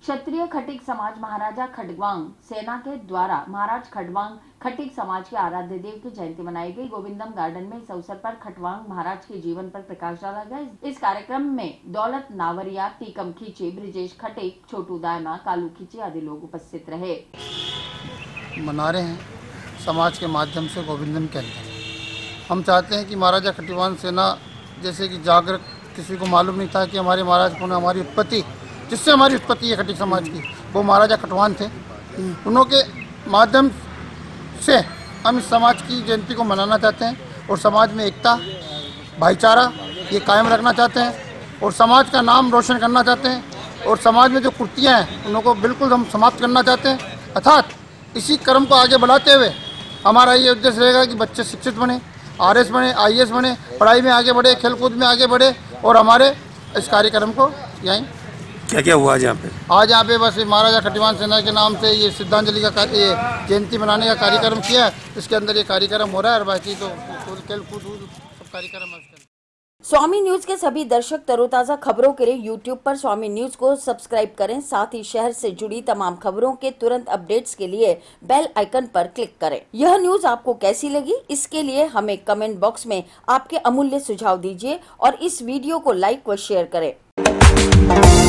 क्षत्रिय खटिक समाज महाराजा खडवांग सेना के द्वारा महाराज खडवांग खटिक समाज के आराध्य देव की जयंती मनाई गई। गोविंदम गार्डन में इस अवसर पर खटवांग महाराज के जीवन पर प्रकाश डाला गया। इस कार्यक्रम में दौलत नावरिया, टीकम खींची, ब्रिजेश खटिक, छोटू दायमा, कालू खींची आदि लोग उपस्थित रहे। मना रहे हैं समाज के माध्यम से गोविंदम के अंदर। हम चाहते हैं कि महाराजा खटिवान सेना जैसे कि जागृत, किसी को मालूम नहीं था कि हमारे महाराज कौन, हमारी उत्पत्ति जिससे हमारी उत्पत्ति है खटिक समाज की, वो महाराजा खटवान थे। उन्हों के माध्यम से हम इस समाज की जयंती को मनाना चाहते हैं और समाज में एकता, भाईचारा ये कायम रखना चाहते हैं और समाज का नाम रोशन करना चाहते हैं और समाज में जो कुर्तियाँ हैं उनको बिल्कुल हम समाप्त करना चाहते हैं। अर्थात इसी क्रम को आगे बढ़ाते हुए हमारा ये उद्देश्य रहेगा कि बच्चे शिक्षित बने, आरएस बने, आईएएस बने, पढ़ाई में आगे बढ़े, खेलकूद में आगे बढ़े और हमारे इस कार्यक्रम को यहीं क्या क्या हुआ आज यहाँ पे? आज यहाँ पे बस महाराजा खटिवान सेना के नाम से ये श्रद्धांजलि का ये जयंती मनाने का कार्यक्रम किया है। इसके अंदर ये कार्यक्रम हो रहा है और बाकी तो खेलकूद सब कार्यक्रम है। स्वामी न्यूज के सभी दर्शक तरोताजा खबरों के लिए यूट्यूब पर स्वामी न्यूज को सब्सक्राइब करें। साथ ही शहर से जुड़ी तमाम खबरों के तुरंत अपडेट्स के लिए बेल आइकन पर क्लिक करें। यह न्यूज आपको कैसी लगी, इसके लिए हमें कमेंट बॉक्स में आपके अमूल्य सुझाव दीजिए और इस वीडियो को लाइक व शेयर करें।